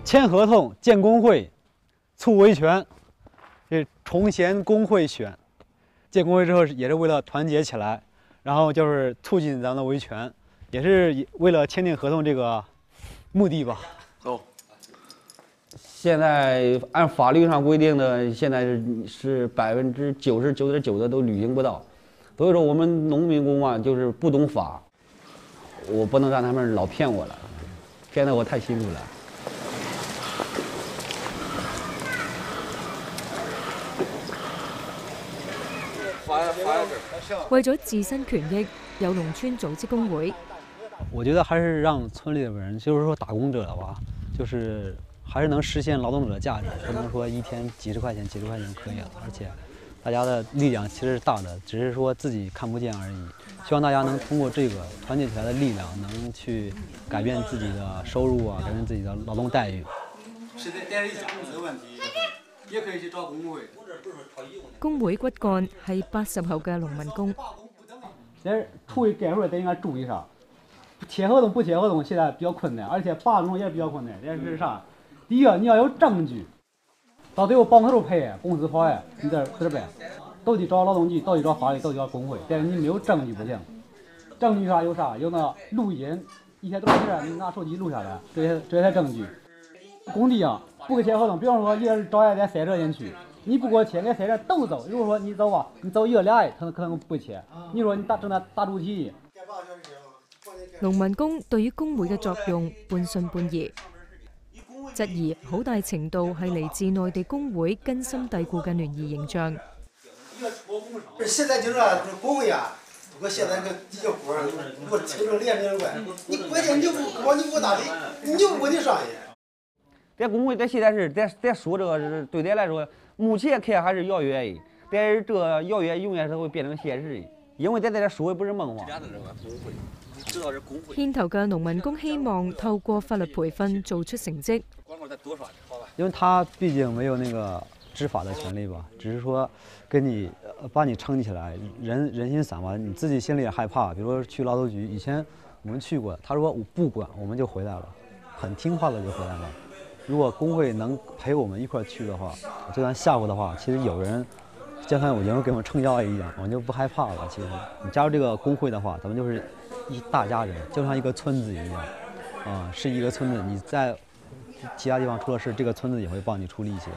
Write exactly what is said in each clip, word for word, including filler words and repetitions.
签合同、建工会、促维权，这崇贤工会选。建工会之后也是为了团结起来，然后就是促进咱们的维权，也是为了签订合同这个目的吧。 走。 现在按法律上规定的，现在是是百分之九十九点九的都履行不到，所以说我们农民工啊，就是不懂法，我不能让他们老骗我了，骗得我太辛苦了。 為咗自身權益，有農村組織工會。 我覺得還是讓村裡的人，就是說打工者吧，就是還是能實現勞動者的價值，不能說一天幾十塊錢、幾十塊錢可以了。而且大家的力量其實是大的，只是說自己看不見而已。希望大家能通過這個團結起來的力量，能去改變自己的收入啊，改變自己的勞動待遇。 是在代理家務的問題，也可以去找工會。 工會骨幹係八十後嘅農民工。 其實出去改會得應該注意啥？簽合同不簽合同現在比較困難，而且罷工也比較困難。這是啥？第一個你要有證據，到最後幫頭賠公司跑哎，你這這辦，到底找勞動局，到底找法律，到底找工會，但是你沒有證據不行。證據啥有啥？有那錄音，一天多少錢？你拿手機錄下來，這些這些證據。工地啊，不給簽合同，比方說一人招人在塞車進去。你不給我簽，給塞車都走。如果說你走吧，你走一個倆，可能可能不會簽。你說你打正在打主題。 農民工對於工會嘅作用半信半疑，質疑好大程度係嚟自內地工會根深蒂固嘅聯誼形象。 現在就是工會啊，我現在個比較官，我瞅着臉面怪，你關鍵你不光你不搭理，你又不你商業。 在工会在现在是在在说这个是对咱来说，目前看还是遥远的，但是这个遥远永遠是會變成現實的，因為在在這說的不是夢話。 牽頭嘅農民工希望透過法律培訓做出成績。 因為他畢竟沒有那個執法的權利吧，只是說給你把你撐起來，人人心散吧，你自己心裡也害怕。比如說去勞動局，以前我們去過，他說我不管，我們就回來了，很聽話的就回來了。如果工會能陪我們一塊去的話，就算下午的話，其實有人就算有人給我們撐腰一樣，我們就不害怕了。其實你加入這個工會的話，咱們就是一大家人，就像一個村子一樣，啊、呃，是一個村子。你在其他地方出了事，這個村子也會幫你出力氣。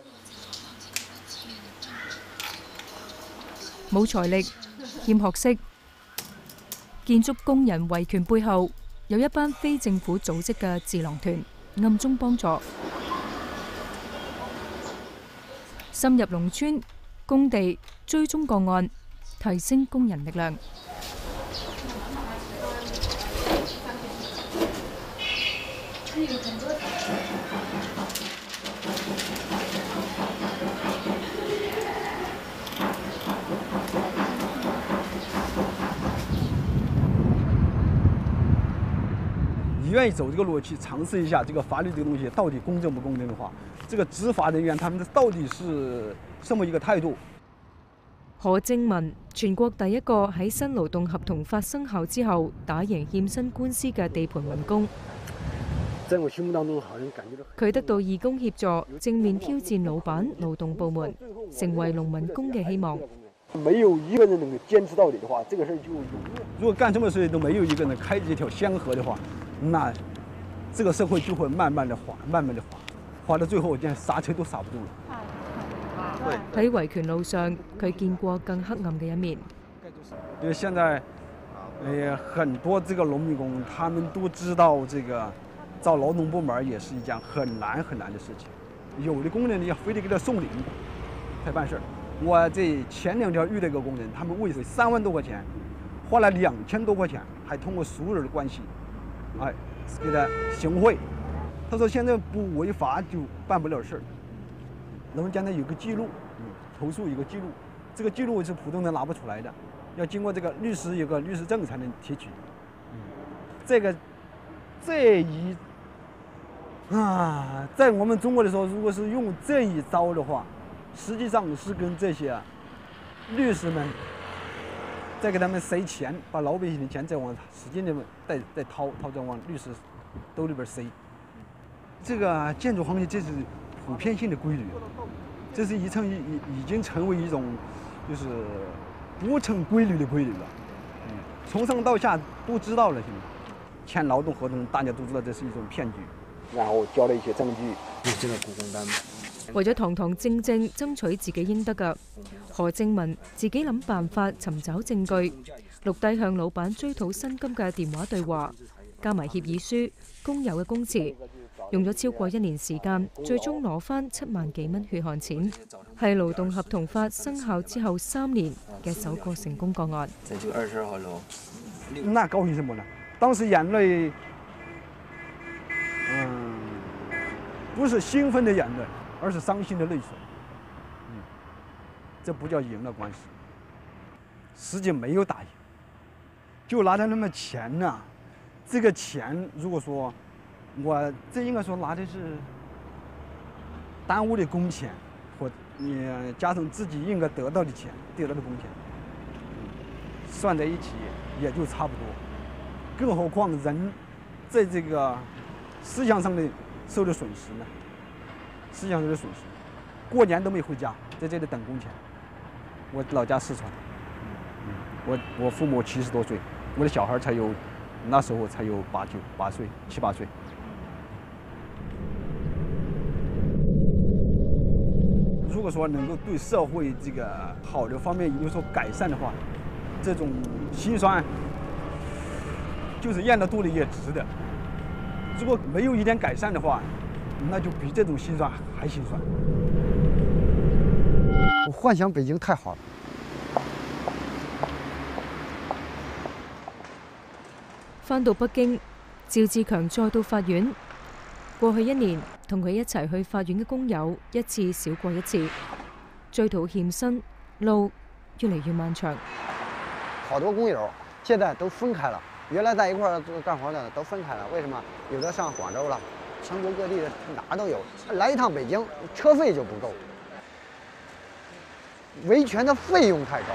冇財力、欠學識，建築工人維權背後有一班非政府組織嘅智囊團。暗中幫助，深入農村、工地追蹤個案，提升工人力量。 你願意走這個路去嘗試一下這個法律這個東西到底公正不公正的話，這個執法人員他們到底是什麼一個態度？ 何正文，全國第一個喺新勞動合同法生效之後打贏欠薪官司嘅地盤民工。 在我心目當中，好像感覺到佢得到義工協助，正面挑戰老闆、勞動部門，成為農民工嘅希望。 沒有一個人能夠堅持到底的話，這個事就永遠。如果幹什麼事都沒有一個人開這條香河的話，那這個社會就會慢慢的滑，慢慢的滑，滑到最後連剎車都剎不住了。 喺維權路上，佢見過更黑暗嘅一面。 因為現在，呃，很多這個農民工，他們都知道這個找勞動部門也是一件很難很難的事情。有的工人你非得給他送禮才辦事。我這前兩天遇到一個工人，他們為此三萬多塊錢，花了兩千多塊錢，還通過熟人的關係，哎，給他行賄。他說現在不違法就辦不了事兒。然後將來有個記錄，投訴有個記錄，這個記錄是普通人拿不出來的，要經過這個律師有個律師證才能提取。這個這一啊，在我們中國的時候，如果是用這一招的話，實際上是跟這些律師們再給他們塞錢，把老百姓的錢再往使勁的再再掏掏，再往律師兜裡邊塞。 这个建筑行业这是普遍性的规律，这是已成已已经成为一种就是不成规律的规律了。嗯，从上到下都知道了，现在签劳动合同大家都知道这是一种骗局，然後交了一些證據，就這個雇工單。 為咗堂堂正正爭取自己應得嘅，何正文自己諗辦法尋找證據，錄低向老闆追討薪金嘅電話對話，加埋協議書、工友嘅供詞，用咗超過一年時間，最終攞翻七萬幾蚊血汗錢，係勞動合同法生效之後三年嘅首個成功個案。 這就二十二號樓。 那高興什麼呢？當時眼淚，嗯，不是興奮的眼淚，而是傷心的淚水。嗯，這不叫贏了官司，實際沒有打贏，就拿的那麼錢呢、啊。這個錢如果說我這應該說拿的是耽誤的工錢，或你加上自己應該得到的錢，得到的工錢，嗯，算在一起也就差不多。更何況人在這個思想上的受的損失呢？思想上的損失，過年都沒回家，在這裡等工錢。我老家四川，嗯，我我父母七十多歲，我的小孩才有，那時候才有八九八歲七八歲。如果說能夠對社會這個好的方面有所改善的話，這種辛酸就是咽得肚裡也值的。如果沒有一點改善的話，那就比這種辛酸還辛酸。 我幻想北京太好了。 返到北京，趙志強再到法院。過去一年，同佢一齊去法院嘅工友一次少過一次，追討欠薪，路越嚟越漫長。 好多工友現在都分開了，原來在一塊兒幹活的都分開了。為什麼？有的上廣州了，全國各地的哪都有。來一趟北京，車費就不夠，維權的費用太高。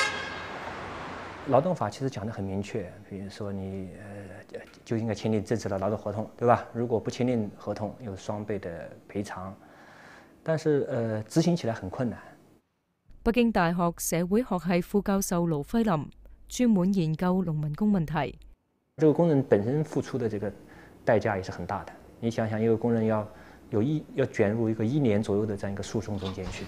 勞動法其實講得很明確，比如說你呃就應該簽訂正式的勞動合同，對吧？如果不簽訂合同，有雙倍的賠償，但是呃執行起來很困難。 北京大學社會學系副教授盧輝林專門研究農民工問題。 這個工人本身付出的這個代價也是很大的。你想想，一個工人要有一要捲入一個一年左右的這樣一個訴訟中間去。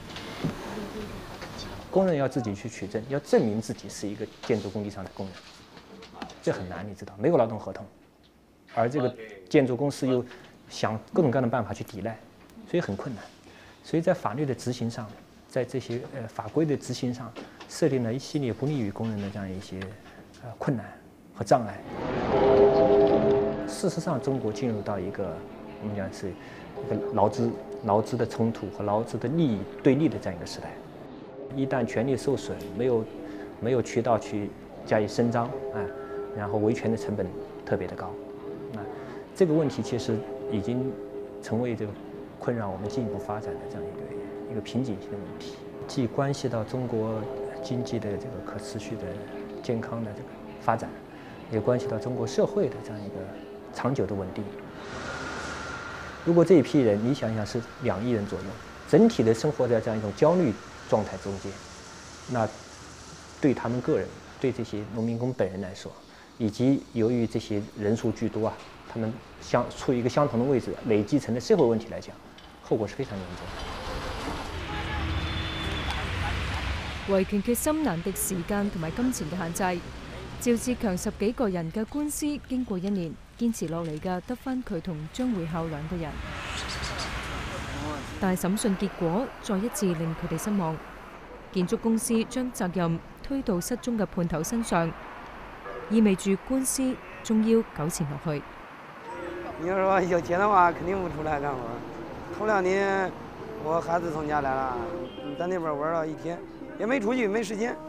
工人要自己去取證，要證明自己是一個建築工地上的工人，這很難，你知道，沒有勞動合同，而這個建築公司又想各種各樣的辦法去抵賴，所以很困難。所以在法律的執行上，在這些呃法規的執行上，設定了一系列不利於工人的這樣一些呃困難和障礙。事實上，中國進入到一個我們講是一個勞資勞資的衝突和勞資的利益對立的這樣一個時代。一旦權利受損，沒有沒有渠道去加以伸張，啊，然後維權的成本特別的高，啊，這個問題其實已經成為這個困擾我們進一步發展的這樣一個一個瓶頸性的問題，既關係到中國經濟的這個可持續的健康的這個發展，也關係到中國社會的這樣一個長久的穩定。如果這一批人，你想想是兩億人左右，整體的生活在這樣一種焦慮狀態中間，那對他們個人，對這些農民工本人來說，以及由於這些人數巨多啊，他們相處於一個相同的位置，累積成的社會問題來講，後果是非常嚴重。維權決心難敵時間同埋金錢嘅限制。趙志強十幾個人嘅官司經過一年，堅持落嚟嘅得返佢同張會孝兩個人。但審訊結果再一次令佢哋失望，建築公司將責任推到失蹤嘅判頭身上，意味住官司終要糾纏落去。 你要說有錢的話，肯定不出來幹活。頭兩年我孩子從家來了，在那邊玩了一天，也沒出去，沒時間。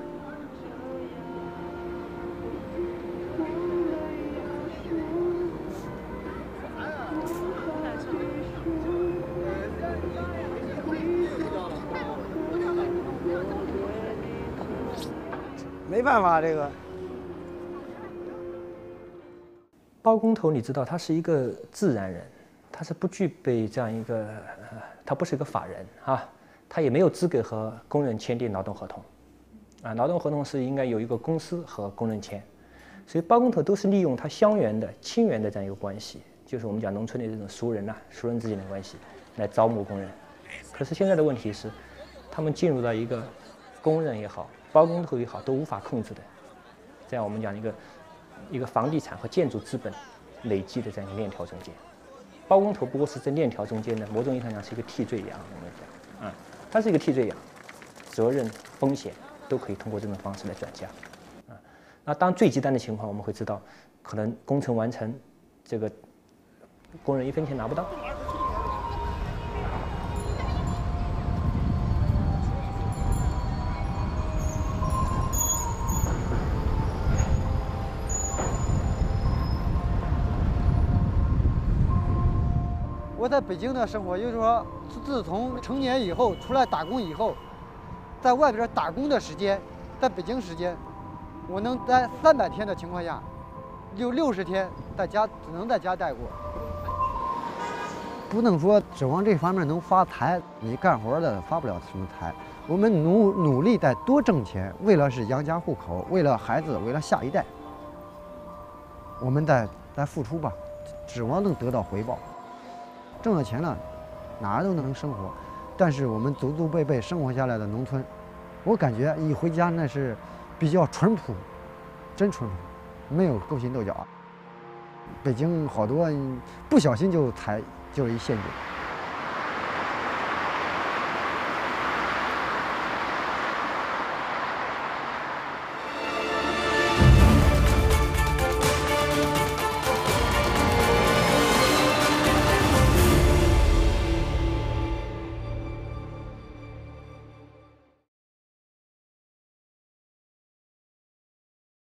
沒辦法，這個包工頭，你知道他是一個自然人， 他是不具备这样一个，呃、他不是一个法人啊，他也没有资格和工人签订劳动合同，啊，劳动合同是应该由一个公司和工人签，所以包工头都是利用他乡缘的亲缘的这样一个关系，就是我们讲农村的这种熟人呐、啊，熟人之间的关系来招募工人。可是现在的问题是，他们进入到一个工人也好，包工头也好都无法控制的，这样我们讲一个一个房地产和建筑资本累积的这样一个链条中间。包工头不过是在链条中间的某种意义上讲是一个替罪羊，我们讲，啊、嗯，它是一个替罪羊，责任、风险都可以通过这种方式来转嫁，啊，那当最极端的情况，我们会知道，可能工程完成，这个工人一分钱拿不到。 我在北京的生活，就是说，自从成年以后出来打工以后，在外边打工的时间，在北京时间，我能在三百天的情况下，有六十天在家只能在家待过。不能说指望这方面能发财，你干活的发不了什么财。我们努努力得多挣钱，为了是养家糊口，为了孩子，为了下一代，我们在在付出吧，指望能得到回报。挣了钱了，哪儿都能生活，但是我们祖祖辈辈生活下来的农村，我感觉一回家那是比较淳朴，真淳朴，没有勾心斗角。北京好多不小心就踩就是一陷阱。